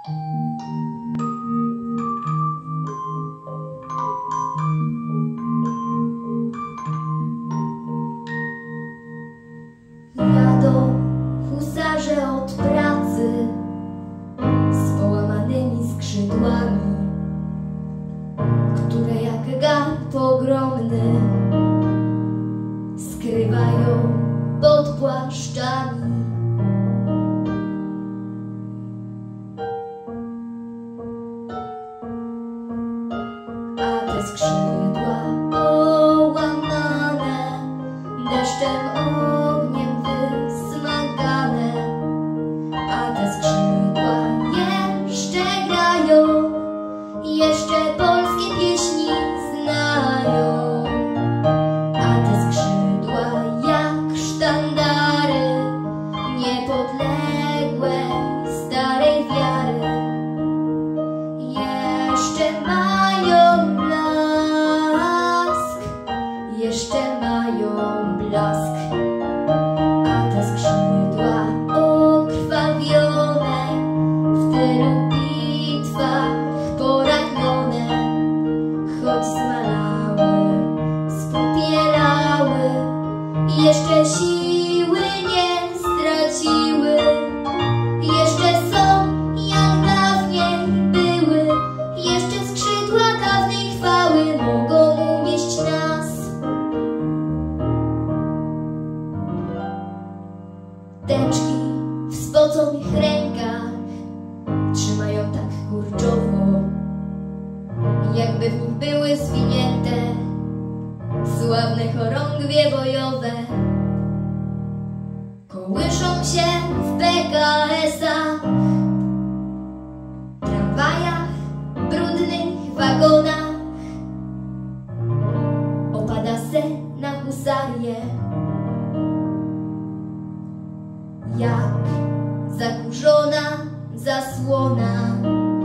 Jadą husarze od pracy z połamanymi skrzydłami, które jak gard ogromny skrywają pod płaszczami. A te skrzydła połamane, deszczem, ogniem wysmagane, a te skrzydła jeszcze grają, jeszcze polskie pieśni znają. A te skrzydła jak sztandary niepodległej starej wiary jeszcze mają blask, jeszcze mają blask. A te skrzydła okrwawione, w tylu bitwach poranione, choć zmalały, spopielały, jeszcze siły nie straciły, jeszcze są jak dawniej były, jeszcze skrzydła dawnej chwały mogą unieść nas. Tęczki w spoconych rękach trzymają tak kurczowo, jakby w nich były zwinięte sławne chorągwie bojowe. Kołyszą się w PKS-ach, tramwajach, brudnych wagonach. Opada se na husarię jak zakurzona zasłona.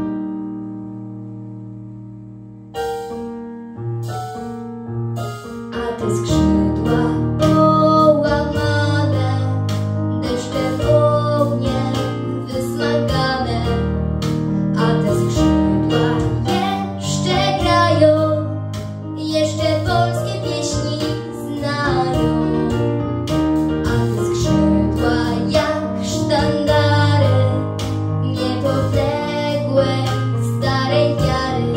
A te skrzydła połamane, deszczem, ogniem wysmagane, a te skrzydła jeszcze grają, jeszcze polskie pieśni znają. A te skrzydła jak sztandary niepodległej starej wiary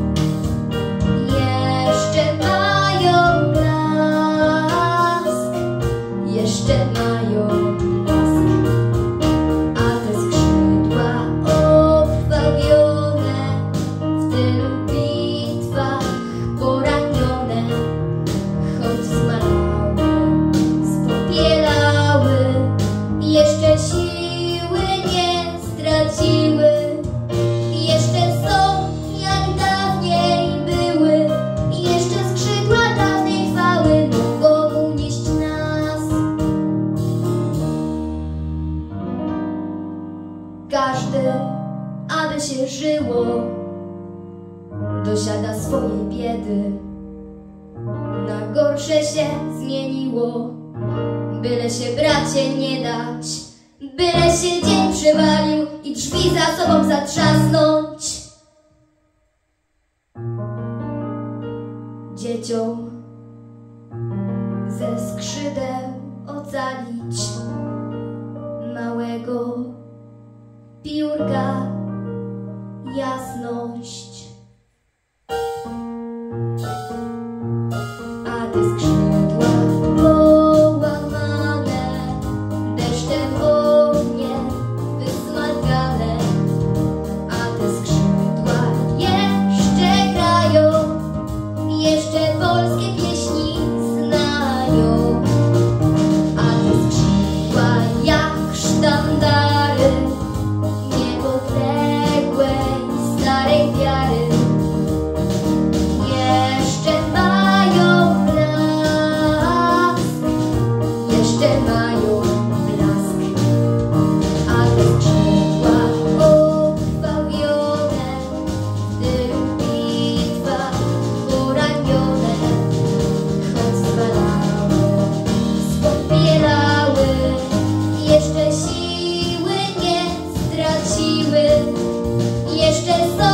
jeszcze mają blask, jeszcze mają blask. A te skrzydła okrwawione, w tylu bitwach poranione, choć zmalały, spopielały, jeszcze siły nie straciły, jeszcze są jak dawniej były, jeszcze skrzydła dawnej chwały mogą unieść nas. Każdy, aby się żyło, dosiada swojej biedy. Na gorsze się zmieniło, byle się bracie nie dać, byle się dzień przywalił i drzwi za sobą zatrzasnąć. Dzieciom ze skrzydeł ocalić małego piórka jasność. A te skrzydła połamane, deszczem, ogniem wysmagane, a te skrzydła jeszcze grają, jeszcze polskie pieśni znają. A te skrzydła jak sztandary niepodległej starej wiary się